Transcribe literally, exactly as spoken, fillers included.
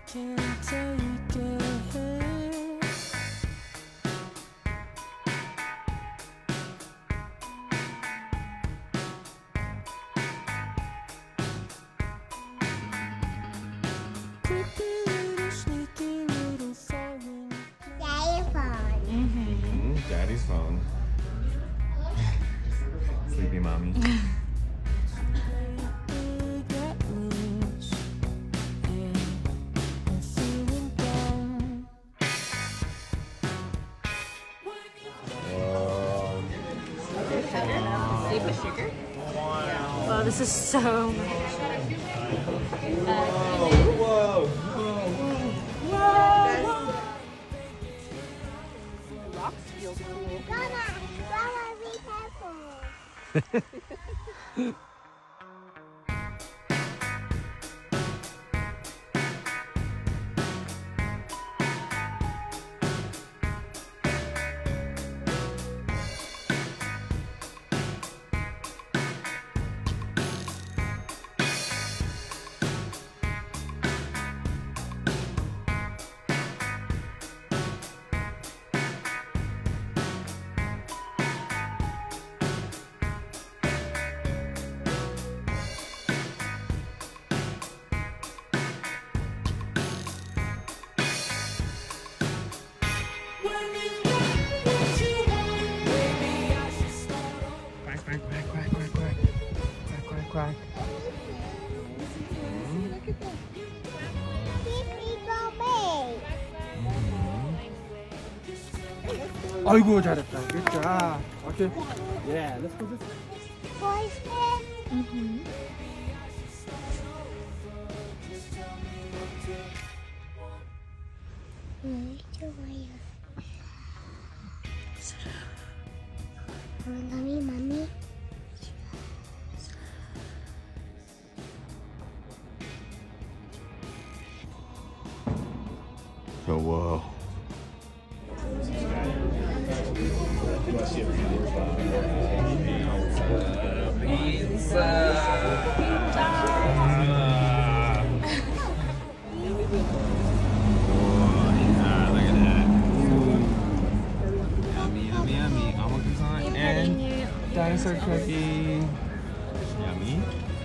can't take it. Creepy little sneaky little falling. Daddy's phone. Mm, Daddy's phone. Sleepy mommy. Sugar? Wow. Wow, this is so much. Uh, Whoa! Whoa! The rocks feel cool. Mama, Mama, be careful. Quack, quack, quack, quack, quack, quack. Quack, quack, quack. Look at that. Creepy go big. 아이고 잘했다. Good job. Okay. Yeah, let's go this way. Boys, man. Mm-hmm. 왜 좋아요? 맘이 맘이. Oh, whoa. Yummy, yummy. Almond croissant and dinosaur cookie. Yummy.